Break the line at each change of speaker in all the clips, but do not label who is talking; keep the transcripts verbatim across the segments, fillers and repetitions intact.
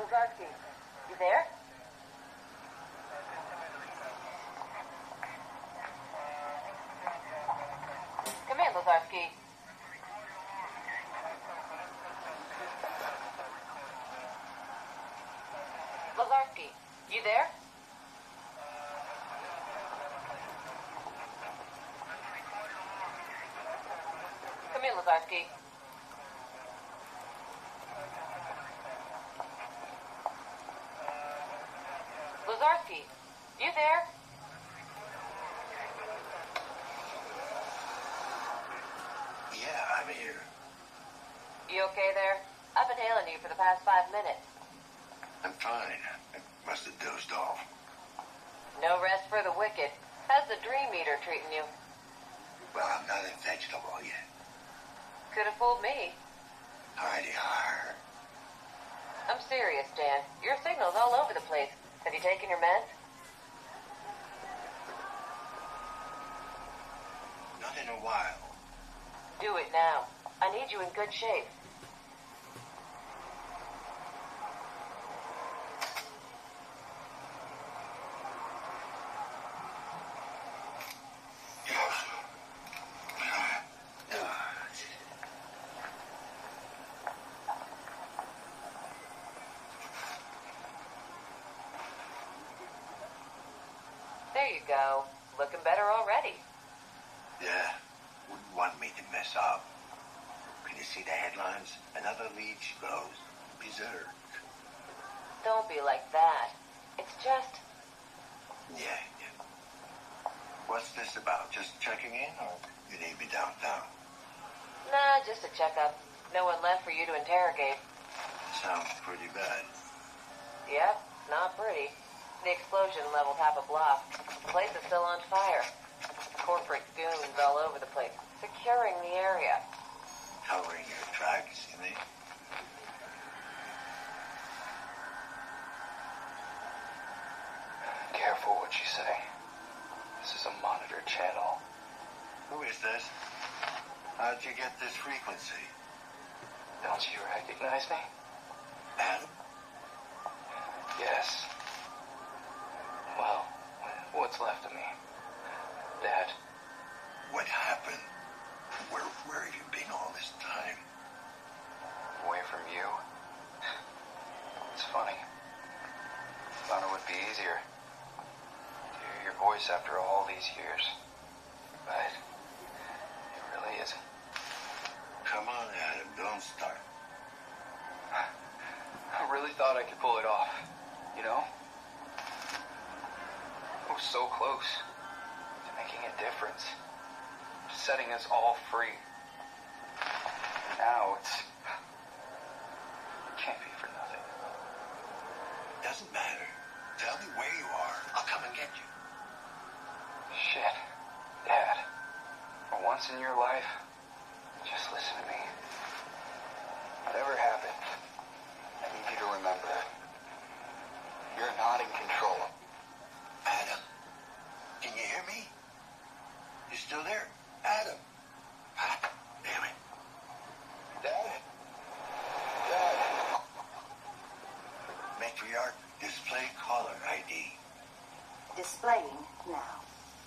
Lazarski, you there? Come in, Lazarski. Lazarski, you there? Come in, Lazarski. Lazarski, you there?
Yeah, I'm here.
You okay there? I've been hailing you for the past five minutes.
I'm fine. I must have dozed off.
No rest for the wicked. How's the dream eater treating you?
Well, I'm not a vegetable yet.
Could have fooled me.
Alrighty, har.
I'm serious, Dan. Your signal's all over the place. Have you taken your meds?
Not in a while.
Do it now. I need you in good shape. There you go. Looking better already.
Yeah, wouldn't want me to mess up. Can you see the headlines? Another leech goes berserk.
Don't be like that. It's just...
Yeah, yeah. What's this about? Just checking in, or you need me downtown?
Nah, just a checkup. No one left for you to interrogate.
Sounds pretty bad.
Yep, not pretty. The explosion leveled half a block. The place is still on fire. Corporate goons all over the place, securing the area.
Covering your tracks, you mean?
Careful what you say. This is a monitored channel.
Who is this? How'd you get this frequency?
Don't you recognize me?
Adam?
Yes. Well, what's left of me? Dad.
What happened? Where, where have you been all this time?
Away from you. It's funny. Thought it would be easier to hear your voice after all these years. But it really isn't.
Come on, Adam, don't start.
I really thought I could pull it off, you know? I was so close to making a difference, to setting us all free. Now it's... it can't be for nothing.
Doesn't matter. Tell me where you are. I'll come and get you.
Shit. Dad, for once in your life, just listen to me. Whatever happens, I need you to remember, you're not in control.
Adam, can you hear me? You still there? Adam? Ah, damn it.
Dad? Dad?
Matriarch, display caller I D.
Displaying now.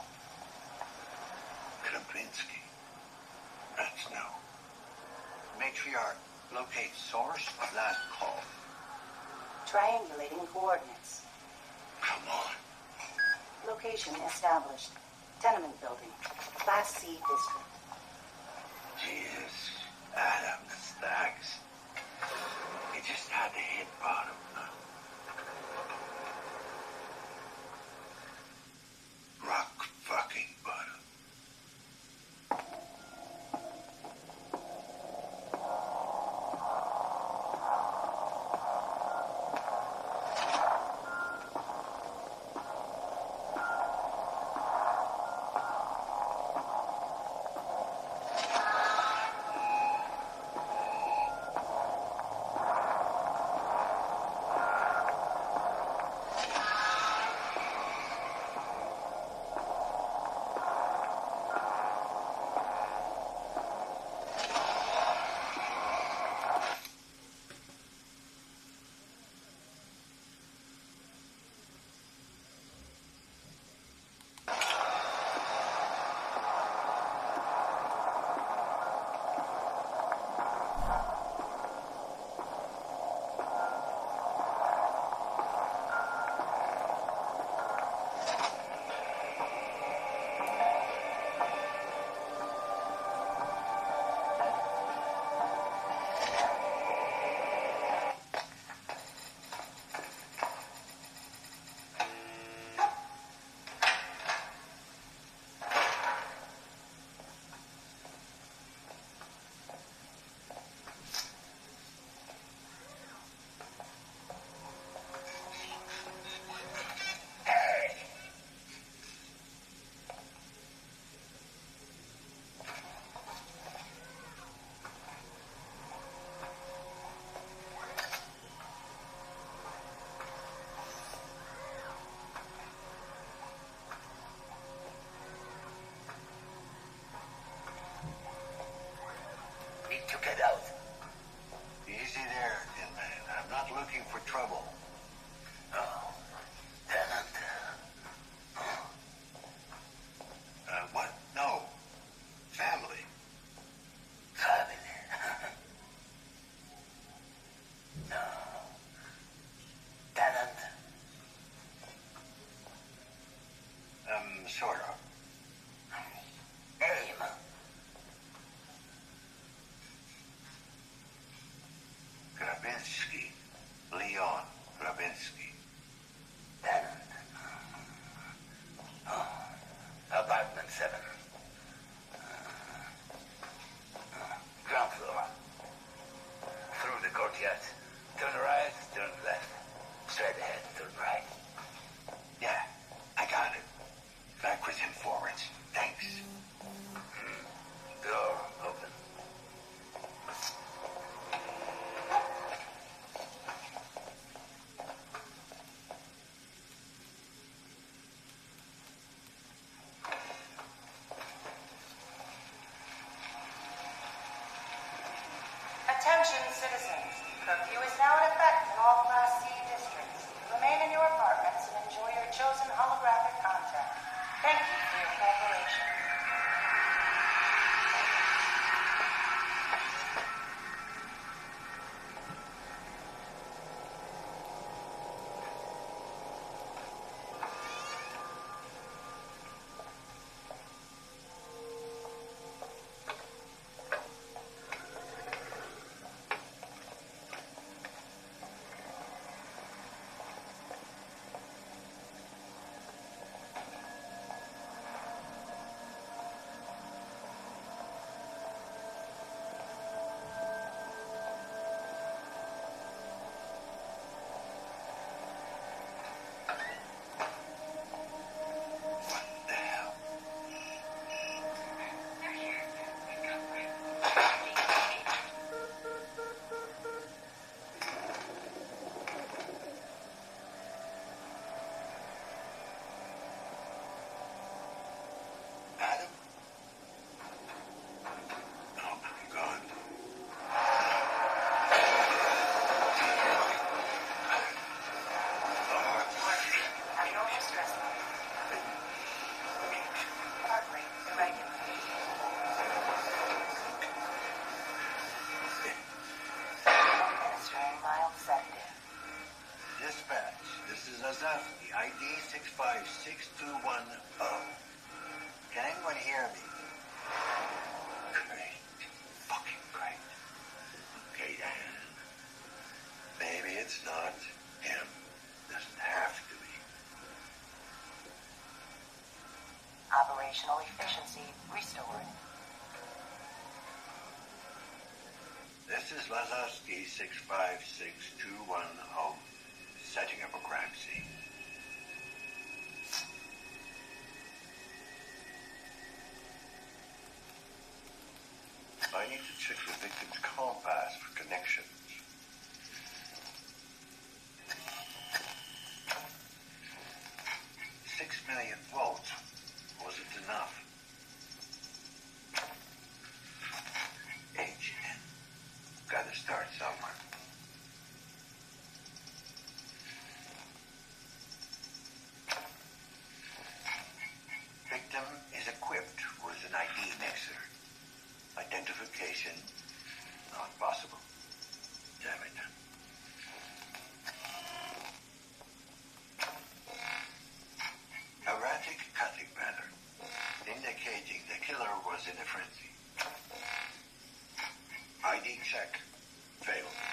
Krupinski. That's no. Matriarch, locate source of last call.
Triangulating coordinates.
Come on.
Location established. Tenement building. Class C district.
Jesus. Adam, the stacks. You just had to hit bottom. Rock fucking bottom. Mm, sort of.
Name.
Grabinsky. Leon Grabinsky.
Then. Oh, apartment seven. Ground floor. Through the courtyard. Turn right, turn left. Straight ahead, turn right.
Yeah, I got it. Backwards and forwards. Thanks.
Door open.
Attention, citizens. Curfew is now in effect in all Class C districts. Remain in your apartments and enjoy your chosen holographic content. Thank you for your cooperation.
Adam? Oh, my God.
Abnormal stress level. Heart rate irregular. Administering mild sedative.
Dispatch, this is Azovsky, I D six five six two one zero. Can anyone hear me? Great. Fucking great. Okay, Dan. Maybe it's not him. Doesn't have to be.
Operational efficiency restored.
This is Lazarski six five six two one zero, setting up a crime scene. I need to check the victim's compass for connections. Six million volts wasn't enough. H N. Gotta start somewhere. Victim is equipped with an I D mixer. Identification not possible. Damn it. Erratic cutting pattern, indicating the killer was in a frenzy. I D check failed.